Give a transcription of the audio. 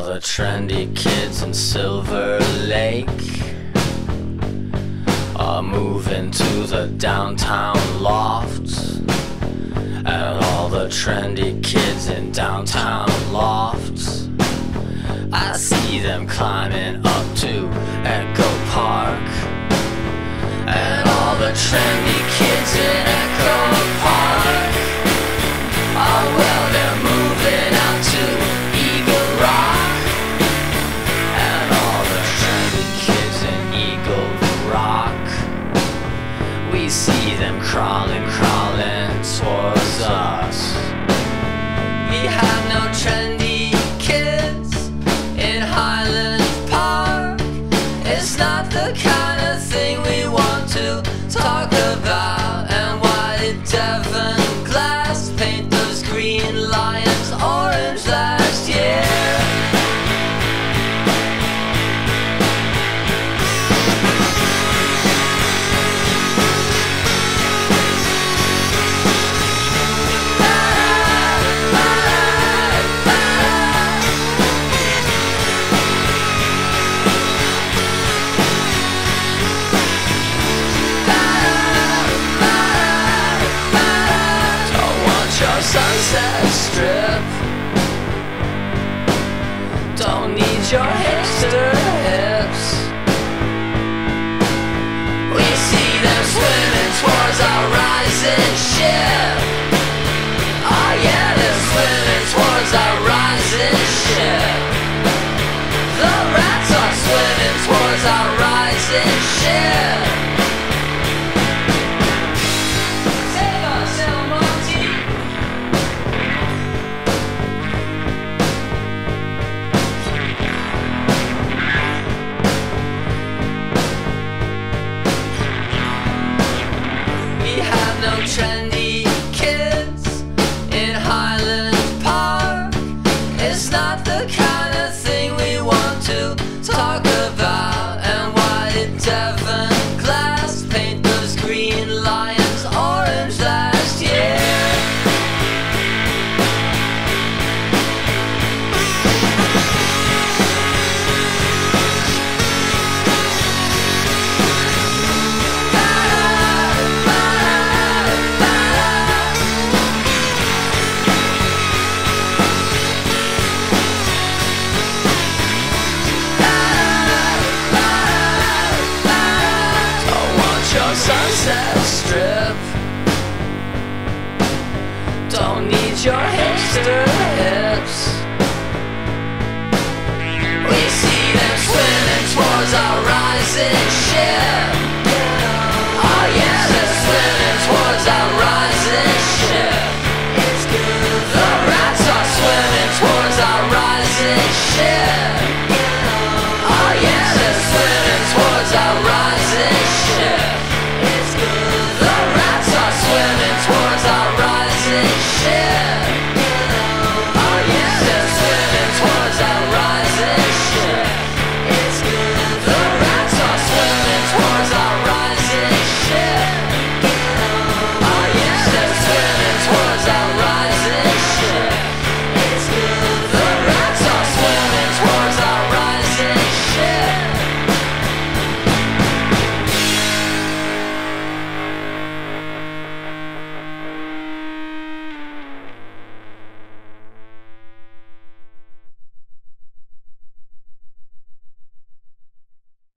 the trendy kids in Silver Lake are moving to the downtown loft. And all the trendy kids in downtown loft, I see them climbing up to Echo Park. And all the trendy kids in Echo Park, oh well, they're moving out to Eagle Rock. And all the trendy kids in Eagle Rock, we see them crawling towards us. We have no trendy kids in Highland Park. It's not the kind of thing we want to talk about. And why did Devon Glass paint those green lions orange last year? Sunset Strip, don't need your hipster hips. We see them swimming towards our rising ship. Oh yeah, they're swimming towards our rising ship. The rats are swimming towards our rising ship. No trendy kids in Highland Park. It's not the kind of thing we want to talk about. And why did Devon Glass paint those green lions orange last year? Sunset Strip, don't need your hipster